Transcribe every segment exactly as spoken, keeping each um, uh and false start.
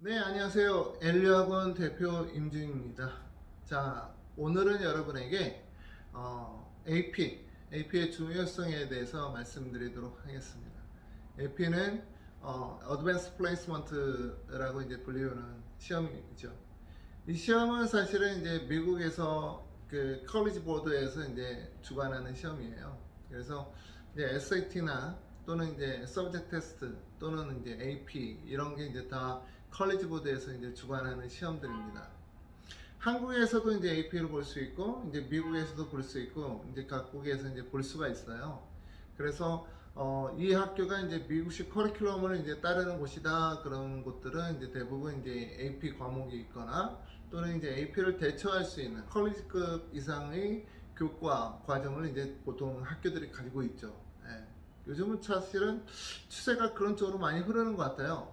네, 안녕하세요. 엘리학원 대표 임준입니다. 자, 오늘은 여러분에게 어, 에이피, 에이피의 중요성에 대해서 말씀드리도록 하겠습니다. 에이피는 어, Advanced Placement라고 이제 불리우는 시험이죠. 이 시험은 사실은 이제 미국에서 그 컬리지 보드에서 이제 주관하는 시험이에요. 그래서 이제 에스에이티나 또는 이제 서브젝트 테스트 또는 이제 에이피 이런 게 이제 다 컬리지 보드에서 이제 주관하는 시험들입니다. 한국에서도 이제 에이피를 볼 수 있고 이제 미국에서도 볼 수 있고 이제 각국에서 이제 볼 수가 있어요. 그래서 어, 이 학교가 이제 미국식 커리큘럼을 이제 따르는 곳이다. 그런 곳들은 이제 대부분 이제 에이피 과목이 있거나 또는 이제 에이피를 대처할 수 있는 컬리지급 이상의 교과 과정을 이제 보통 학교들이 가지고 있죠. 예. 요즘은 사실은 추세가 그런 쪽으로 많이 흐르는 것 같아요.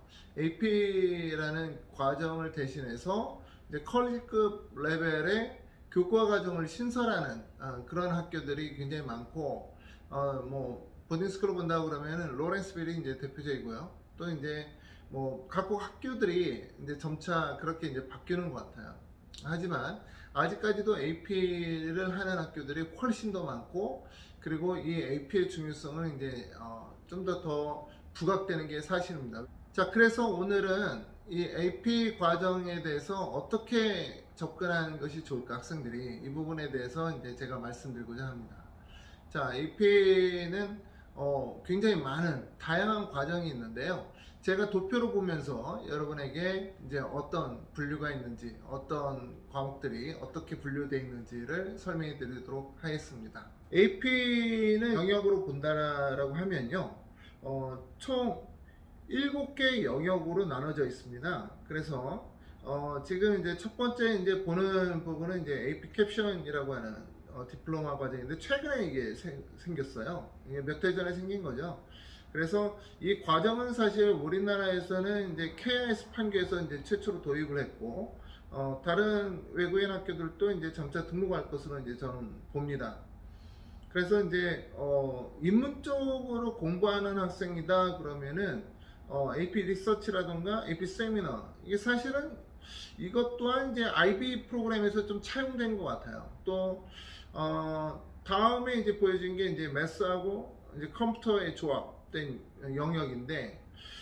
에이피라는 과정을 대신해서 이제 컬리지급 레벨의 교과 과정을 신설하는 어, 그런 학교들이 굉장히 많고, 어, 뭐 보딩스쿨을 본다고 그러면은 로렌스빌이 이제 대표적이고요. 또 이제 뭐 각국 학교들이 이제 점차 그렇게 이제 바뀌는 것 같아요. 하지만 아직까지도 에이피를 하는 학교들이 훨씬 더 많고, 그리고 이 에이피의 중요성은 이제 어, 좀 더 더 부각되는 게 사실입니다. 자, 그래서 오늘은 이 에이피 과정에 대해서 어떻게 접근하는 것이 좋을까, 학생들이 이 부분에 대해서 이제 제가 말씀드리고자 합니다. 자, 에이피는 어, 굉장히 많은 다양한 과정이 있는데요. 제가 도표로 보면서 여러분에게 이제 어떤 분류가 있는지, 어떤 과목들이 어떻게 분류되어 있는지를 설명해 드리도록 하겠습니다. 에이피는 영역으로 본다라고 하면요, 어, 총 일곱 개 영역으로 나눠져 있습니다. 그래서 어, 지금 이제 첫 번째 이제 보는 부분은 이제 에이피 캡션이라고 하는 어, 디플로마 과정인데, 최근에 이게 생, 생겼어요. 이게 몇 해 전에 생긴 거죠. 그래서 이 과정은 사실 우리나라에서는 이제 케이아이에스 판교에서 이제 최초로 도입을 했고, 어, 다른 외국인 학교들도 이제 점차 등록할 것으로 이제 저는 봅니다. 그래서 이제 어, 인문 쪽으로 공부하는 학생이다 그러면은 어, 에이피 리서치라던가 에이피 세미너, 이게 사실은 이것 또한 이제 아이비 프로그램에서 좀 차용된 것 같아요. 또 어, 다음에 이제 보여진 게 이제 매스하고 이제 컴퓨터의 조합된 영역인데,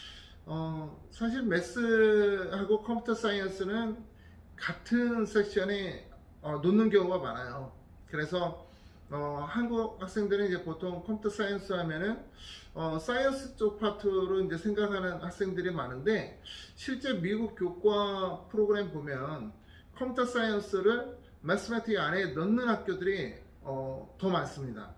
어, 사실 매스하고 컴퓨터 사이언스는 같은 섹션에 어, 놓는 경우가 많아요. 그래서 어, 한국 학생들은 이제 보통 컴퓨터 사이언스 하면은 어, 사이언스 쪽 파트로 이제 생각하는 학생들이 많은데, 실제 미국 교과 프로그램 보면 컴퓨터 사이언스를 매스매틱 안에 넣는 학교들이 어, 더 많습니다.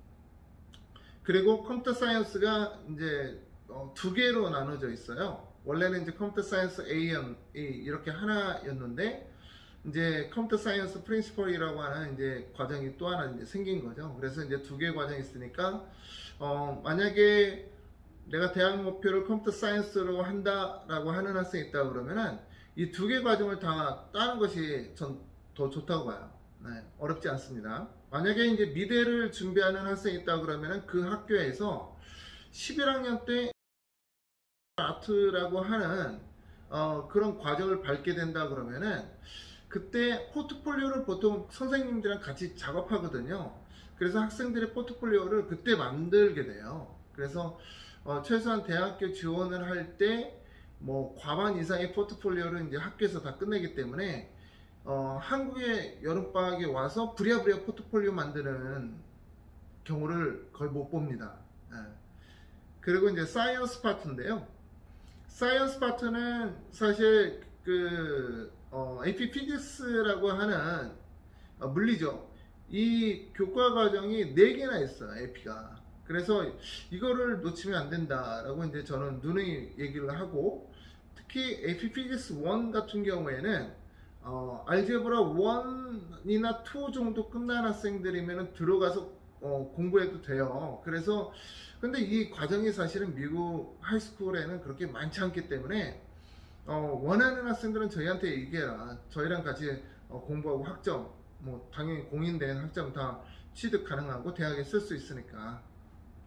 그리고 컴퓨터 사이언스가 이제 어, 두 개로 나눠져 있어요. 원래는 이제 컴퓨터 사이언스 A, M, E 이렇게 하나였는데, 이제 컴퓨터 사이언스 프린시펄이라고 하는 이제 과정이 또 하나 이제 생긴 거죠. 그래서 이제 두 개 과정이 있으니까 어, 만약에 내가 대학 목표를 컴퓨터 사이언스로 한다라고 하는 학생이 있다 그러면은 이 두 개 과정을 다 따는 것이 전 더 좋다고 봐요. 네, 어렵지 않습니다. 만약에 이제 미대를 준비하는 학생이 있다 그러면은 그 학교에서 십일 학년 때 아트라고 하는 어, 그런 과정을 밟게 된다 그러면은 그때 포트폴리오를 보통 선생님들이랑 같이 작업하거든요. 그래서 학생들의 포트폴리오를 그때 만들게 돼요. 그래서 어, 최소한 대학교 지원을 할 때 뭐 과반 이상의 포트폴리오를 이제 학교에서 다 끝내기 때문에 어, 한국에 여름방학에 와서 부랴부랴 포트폴리오 만드는 경우를 거의 못 봅니다. 예. 그리고 이제 사이언스 파트인데요. 사이언스 파트는 사실 그 어, 에이피 피직스라고 하는 어, 물리죠. 이 교과 과정이 네 개나 있어요, 에이피가. 그래서 이거를 놓치면 안 된다라고 이제 저는 누누이 얘기를 하고, 특히 에이피 피직스 일 같은 경우에는 어, 알제브라 일이나 이 정도 끝난 학생들이면 들어가서 어, 공부해도 돼요. 그래서 근데 이 과정이 사실은 미국 하이스쿨에는 그렇게 많지 않기 때문에 어, 원하는 학생들은 저희한테 얘기해라. 저희랑 같이 어, 공부하고 학점, 뭐 당연히 공인된 학점 다 취득 가능하고 대학에 쓸 수 있으니까.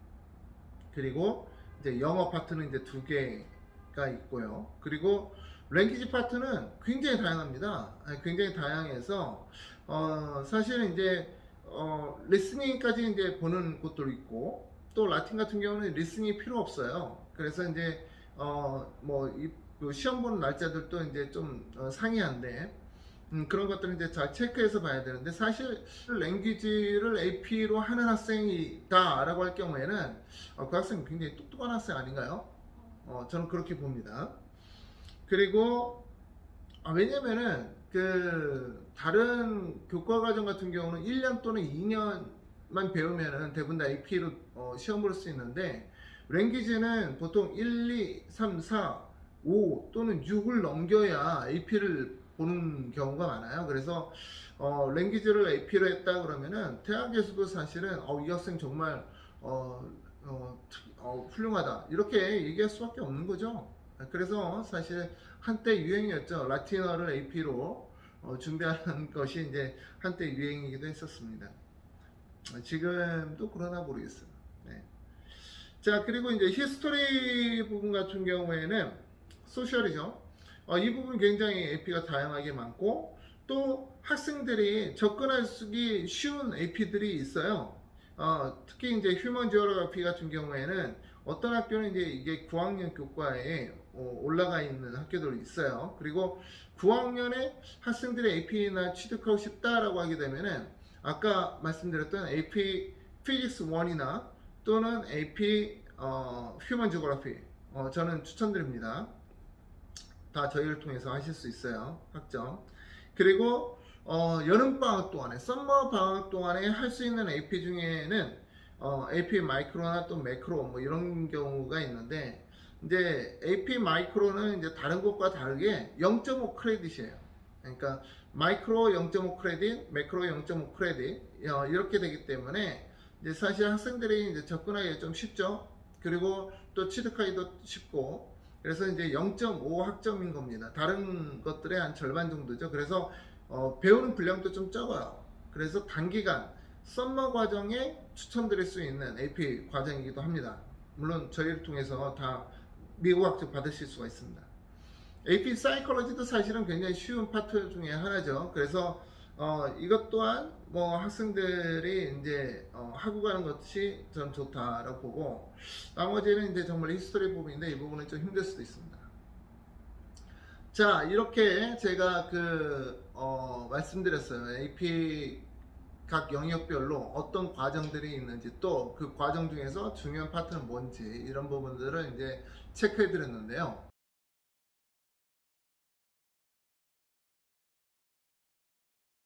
그리고 이제 영어 파트는 이제 두 개가 있고요. 그리고 랭귀지 파트는 굉장히 다양합니다. 굉장히 다양해서 어, 사실은 이제 어, 리스닝까지 이제 보는 곳도 있고, 또 라틴 같은 경우는 리스닝이 필요 없어요. 그래서 이제 어, 뭐 이, 시험 보는 날짜들도 이제 좀 어, 상이한데, 음, 그런 것들은 이제 잘 체크해서 봐야 되는데, 사실 랭귀지를 에이피로 하는 학생이다 라고 할 경우에는 어, 그 학생은 굉장히 똑똑한 학생 아닌가요? 어, 저는 그렇게 봅니다. 그리고 아, 왜냐면은 그 다른 교과 과정 같은 경우는 일 년 또는 이 년만 배우면은 대부분 다 에이피로 어, 시험 볼 수 있는데, 랭귀지는 보통 일, 이, 삼, 사, 오 또는 육을 넘겨야 에이피를 보는 경우가 많아요. 그래서 어, 랭귀지를 에이피로 했다 그러면은 대학에서도 사실은 어, 이 학생 정말 어, 어, 어, 훌륭하다 이렇게 얘기할 수밖에 없는 거죠. 그래서 사실 한때 유행이었죠. 라틴어를 에이피로 어, 준비하는 것이 이제 한때 유행이기도 했었습니다. 지금도 그러나 모르겠어요. 네. 자, 그리고 이제 히스토리 부분 같은 경우에는 소셜이죠. 어, 이 부분 굉장히 에이피가 다양하게 많고, 또 학생들이 접근하기 쉬운 에이피들이 있어요. 어, 특히 이제 휴먼 지오그래피 같은 경우에는 어떤 학교는 이제 이게 구 학년 교과에 어, 올라가 있는 학교들이 있어요. 그리고 구 학년에 학생들이 에이피나 취득하고 싶다라고 하게 되면은 아까 말씀드렸던 에이피 피직스 일이나 또는 에이피 어, 휴먼 지오그래피 어, 저는 추천드립니다. 다 저희를 통해서 하실 수 있어요. 학점. 그리고 어, 여름방학 동안에, 썸머 방학 동안에 할 수 있는 에이피 중에는 어, 에이피 마이크로나 또 매크로 뭐 이런 경우가 있는데, 이제 에이피 마이크로는 이제 다른 것과 다르게 영 점 오 크레딧이에요. 그러니까 마이크로 영 점 오 크레딧, 매크로 영 점 오 크레딧 어, 이렇게 되기 때문에 이제 사실 학생들이 이제 접근하기가 좀 쉽죠. 그리고 또 취득하기도 쉽고, 그래서 이제 영 점 오 학점인 겁니다. 다른 것들의 한 절반 정도죠. 그래서 어, 배우는 분량도 좀 적어요. 그래서 단기간 썸머 과정에 추천드릴 수 있는 에이피 과정이기도 합니다. 물론 저희를 통해서 다 미국 학점 받으실 수가 있습니다. 에이피 사이콜로지도 사실은 굉장히 쉬운 파트 중에 하나죠. 그래서 어, 이것 또한 뭐 학생들이 이제 어, 하고 가는 것이 전 좋다라고 보고, 나머지는 이제 정말 히스토리 부분인데 이 부분은 좀 힘들 수도 있습니다. 자, 이렇게 제가 그 어, 말씀드렸어요. 에이피 각 영역별로 어떤 과정들이 있는지, 또 그 과정 중에서 중요한 파트는 뭔지, 이런 부분들을 이제 체크해 드렸는데요.